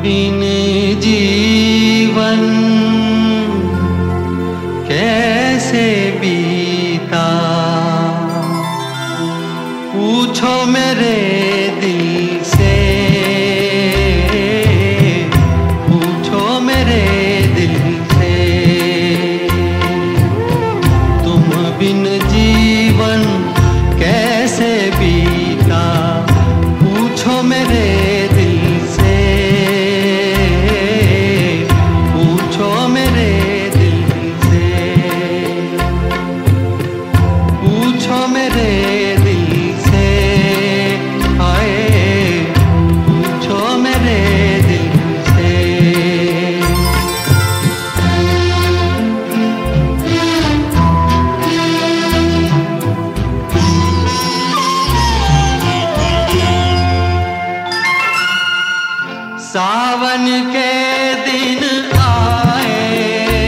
बिन जीवन कैसे बीता, पूछो मेरे दिल से, पूछो मेरे दिल से। तुम बिन जीवन कैसे बीता, पूछो मेरे दिल से, पूछो मेरे दिल से, पूछो मेरे दिल से, आए पूछो मेरे दिल से। सावन के दिन आए,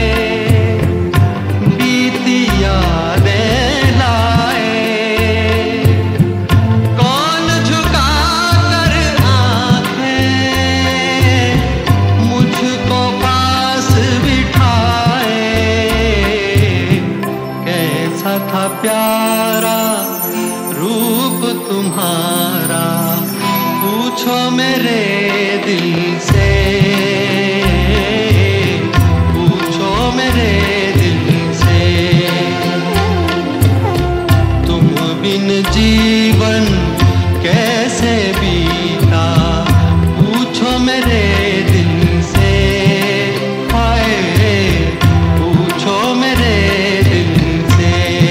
बीती यादें लाए, कौन झुका कर आंखें मुझको पास बिठाए। कैसा था प्यारा रूप तुम्हारा, पूछो मेरे दिल से, पूछो मेरे दिल से। तुम बिन जीवन कैसे बीता, पूछो मेरे दिल से, हाय पूछो मेरे दिल से।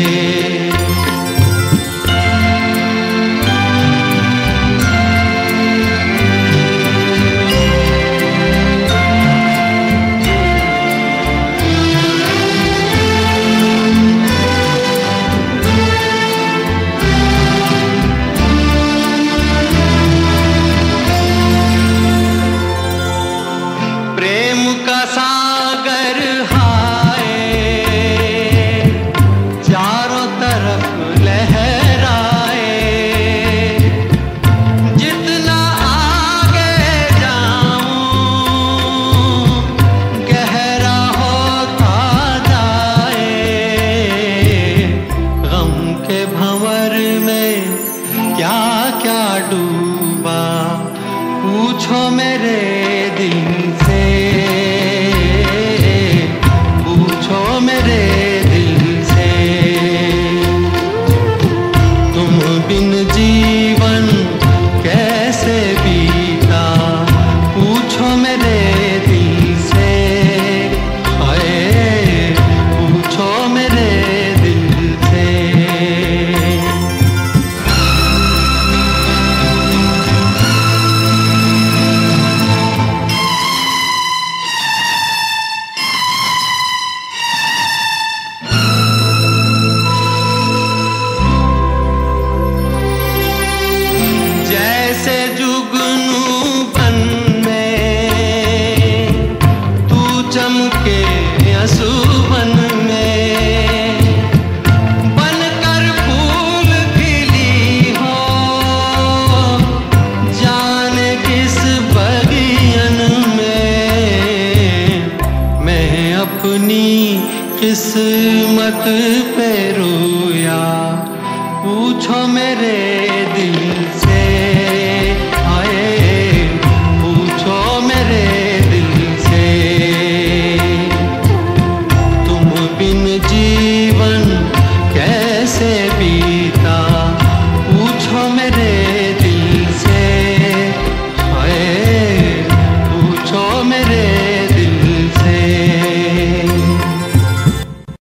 सागर हाय चारों तरफ लहराए, जितना आगे जाऊं गहरा होता जाए। गम के भंवर में क्या क्या डूबा, पूछो मेरे दिल से, पूछो मेरे दिल से। तुम बिन जीवन कैसे बीता, पूछो मेरे दिल से, हाय पूछो मेरे दिल से। जैसे जुगनू बन में तू चमके असुवन में, बनकर फूल खिली हो जाने किस बगियन में। मैं अपनी किस्मत पे रोया, पूछो मेरे दिल से।